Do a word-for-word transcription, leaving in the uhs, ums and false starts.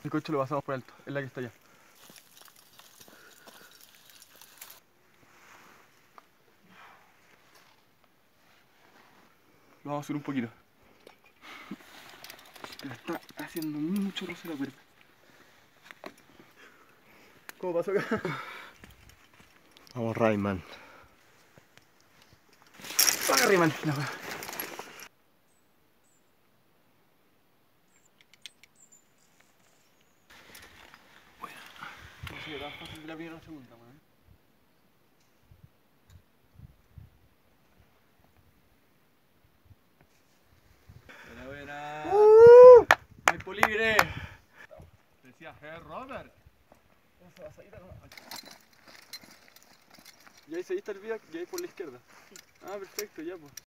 Este coche lo pasamos por alto, es la que está allá. Lo vamos a subir un poquito. Pero está haciendo mucho roce la cuerda. ¿Cómo pasó acá? Vamos, Rayman. Agarré mal la weá. Bueno, no sé qué tan fácil de la primera o segunda, weón. Buena, buena. ¡Uh! Maipo libre. Decía, hey Robert. Esa pasadita nomás. Y ahí seguiste el vía y ahí por la izquierda. Ah, perfecto, ya pues.